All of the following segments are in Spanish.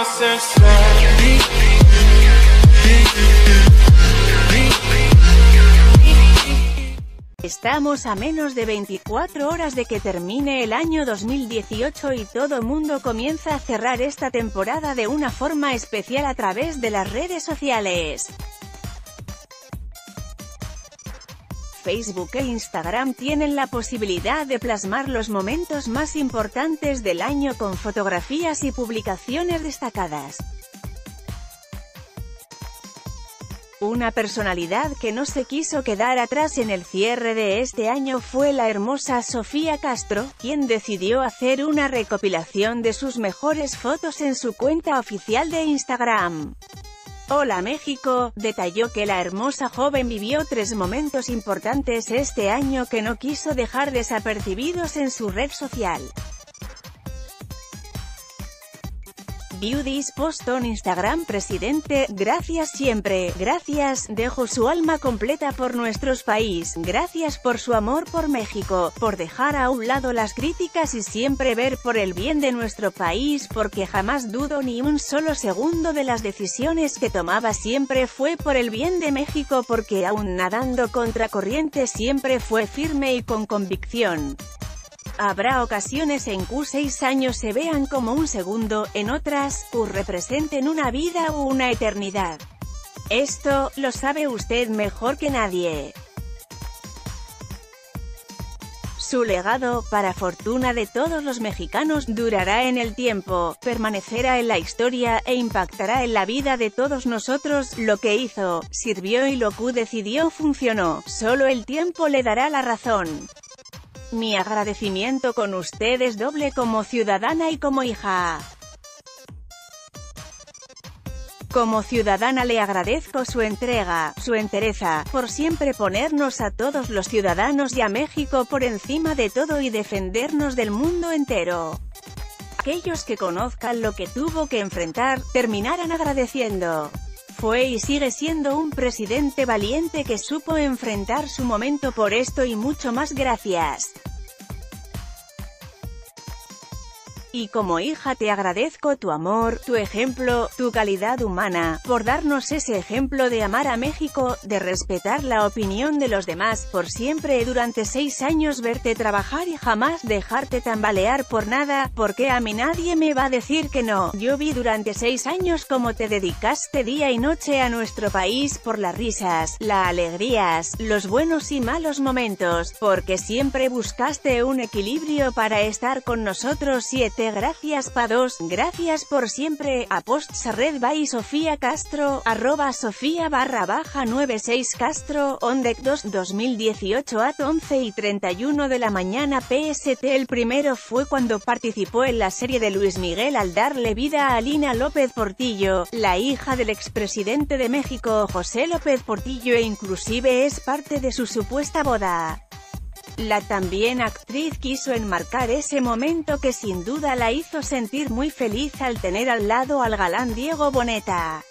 Estamos a menos de 24 horas de que termine el año 2018 y todo mundo comienza a cerrar esta temporada de una forma especial a través de las redes sociales. Facebook e Instagram tienen la posibilidad de plasmar los momentos más importantes del año con fotografías y publicaciones destacadas. Una personalidad que no se quiso quedar atrás en el cierre de este año fue la hermosa Sofía Castro, quien decidió hacer una recopilación de sus mejores fotos en su cuenta oficial de Instagram. Hola México, detalló que la hermosa joven vivió 3 momentos importantes este año que no quiso dejar desapercibidos en su red social. View this post on Instagram. Presidente, gracias siempre, gracias, dejo su alma completa por nuestro país, gracias por su amor por México, por dejar a un lado las críticas y siempre ver por el bien de nuestro país, porque jamás dudo ni un solo segundo de las decisiones que tomaba, siempre fue por el bien de México, porque aún nadando contra corriente siempre fue firme y con convicción. Habrá ocasiones en que 6 años se vean como un segundo, en otras, representen una vida o una eternidad. Esto, lo sabe usted mejor que nadie. Su legado, para fortuna de todos los mexicanos, durará en el tiempo, permanecerá en la historia, e impactará en la vida de todos nosotros. Lo que hizo, sirvió y lo que decidió funcionó, solo el tiempo le dará la razón. Mi agradecimiento con usted es doble como ciudadana y como hija. Como ciudadana le agradezco su entrega, su entereza, por siempre ponernos a todos los ciudadanos y a México por encima de todo y defendernos del mundo entero. Aquellos que conozcan lo que tuvo que enfrentar, terminarán agradeciendo. Fue y sigue siendo un presidente valiente que supo enfrentar su momento. Por esto y mucho más, gracias. Y como hija te agradezco tu amor, tu ejemplo, tu calidad humana, por darnos ese ejemplo de amar a México, de respetar la opinión de los demás, por siempre durante 6 años verte trabajar y jamás dejarte tambalear por nada, porque a mí nadie me va a decir que no. Yo vi durante 6 años cómo te dedicaste día y noche a nuestro país, por las risas, las alegrías, los buenos y malos momentos, porque siempre buscaste un equilibrio para estar con nosotros. 7 Gracias pa' 2, gracias por siempre. A posts red by Sofía Castro, @Sofía_96 Castro, ONDEC 2 2018 at 11:31 de la mañana PST. El primero fue cuando participó en la serie de Luis Miguel al darle vida a Alina López Portillo, la hija del expresidente de México José López Portillo, e inclusive es parte de su supuesta boda. La también actriz quiso enmarcar ese momento que sin duda la hizo sentir muy feliz al tener al lado al galán Diego Boneta.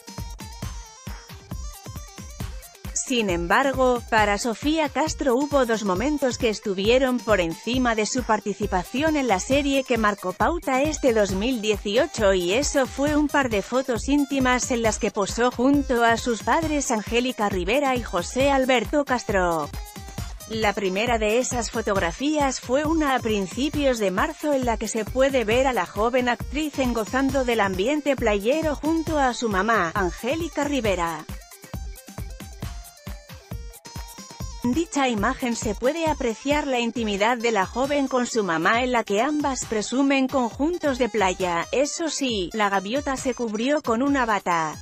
Sin embargo, para Sofía Castro hubo 2 momentos que estuvieron por encima de su participación en la serie que marcó pauta este 2018, y eso fue un par de fotos íntimas en las que posó junto a sus padres Angélica Rivera y José Alberto Castro. La primera de esas fotografías fue una a principios de marzo en la que se puede ver a la joven actriz gozando del ambiente playero junto a su mamá, Angélica Rivera. En dicha imagen se puede apreciar la intimidad de la joven con su mamá, en la que ambas presumen conjuntos de playa. Eso sí, la gaviota se cubrió con una bata.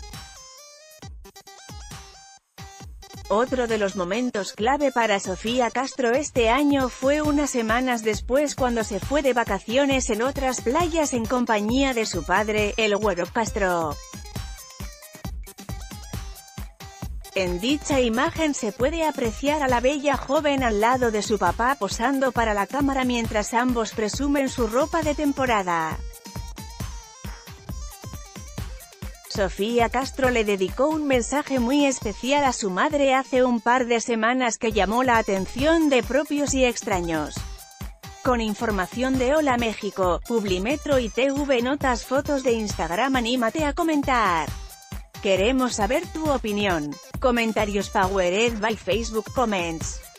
Otro de los momentos clave para Sofía Castro este año fue unas semanas después, cuando se fue de vacaciones en otras playas en compañía de su padre, el Güero Castro. En dicha imagen se puede apreciar a la bella joven al lado de su papá posando para la cámara mientras ambos presumen su ropa de temporada. Sofía Castro le dedicó un mensaje muy especial a su madre hace un par de semanas que llamó la atención de propios y extraños. Con información de Hola México, Publimetro y TV Notas, fotos de Instagram. Anímate a comentar. Queremos saber tu opinión. Comentarios powered by Facebook Comments.